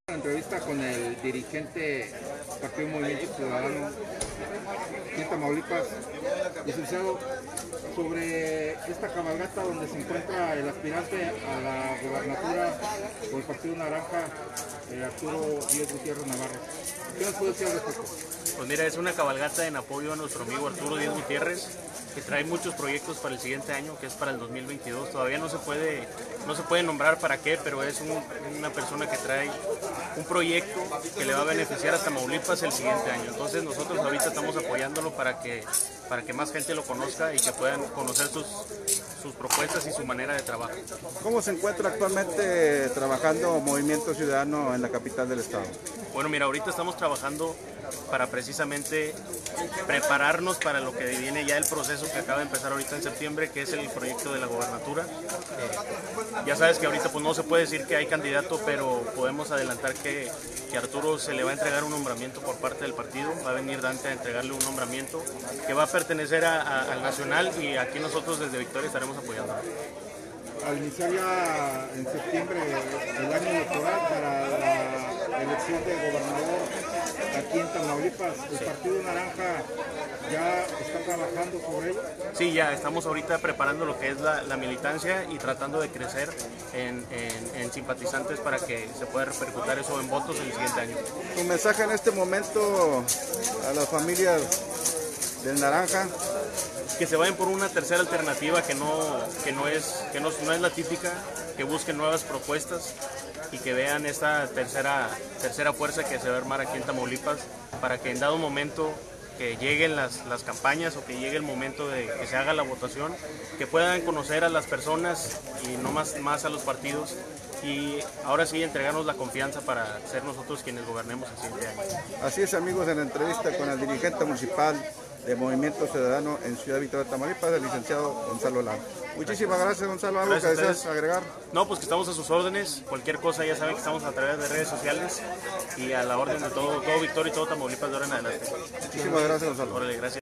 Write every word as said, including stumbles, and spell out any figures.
Entrevista con el dirigente Partido Movimiento Ciudadano aquí en Tamaulipas, licenciado, sobre esta cabalgata donde se encuentra el aspirante a la gobernatura por el Partido Naranja, eh, Arturo Díaz Gutiérrez Navarro. ¿Qué nos puede decir al respecto? Pues mira, es una cabalgata en apoyo a nuestro amigo Arturo Díaz Gutiérrez, que trae muchos proyectos para el siguiente año, que es para el dos mil veintidós. Todavía no se puede, no se puede nombrar para qué, pero es un, una persona que trae un proyecto que le va a beneficiar a Tamaulipas el siguiente año. Entonces nosotros ahorita estamos apoyándolo para que, para que más gente lo conozca y que puedan conocer sus, sus propuestas y su manera de trabajo. ¿Cómo se encuentra actualmente trabajando Movimiento Ciudadano en la capital del estado? Bueno, mira, ahorita estamos trabajando para precisamente prepararnos para lo que viene ya el proceso que acaba de empezar ahorita en septiembre, que es el proyecto de la gobernatura. Eh, ya sabes que ahorita pues no se puede decir que hay candidato, pero podemos adelantar que, que a Arturo se le va a entregar un nombramiento por parte del partido, va a venir Dante a entregarle un nombramiento que va a pertenecer a, a, al Nacional, y aquí nosotros desde Victoria estaremos apoyando. Al iniciar ya en septiembre el año electoral para la elección de gobernador aquí en Tamaulipas, ¿el sí. Partido Naranja ya está trabajando sobre ello? Sí, ya estamos ahorita preparando lo que es la, la militancia y tratando de crecer en, en, en simpatizantes para que se pueda repercutir eso en votos el siguiente año. ¿Tu mensaje en este momento a las familias del Naranja? Que se vayan por una tercera alternativa que no, que no, es, que no, no es la típica, que busquen nuevas propuestas y que vean esta tercera, tercera fuerza que se va a armar aquí en Tamaulipas, para que en dado momento que lleguen las, las campañas o que llegue el momento de que se haga la votación, que puedan conocer a las personas y no más, más a los partidos, y ahora sí entregarnos la confianza para ser nosotros quienes gobernemos el siguiente año. Así es, amigos, en la entrevista con el dirigente municipal de Movimiento Ciudadano en Ciudad Victoria, Tamaulipas, el licenciado Gonzalo Lara. Muchísimas gracias, Gonzalo. ¿Algo gracias que deseas agregar? No, pues que estamos a sus órdenes. Cualquier cosa ya saben que estamos a través de redes sociales y a la orden de todo, todo Victoria y todo Tamaulipas de ahora en adelante. Muchísimas gracias, Gonzalo. Órale, gracias.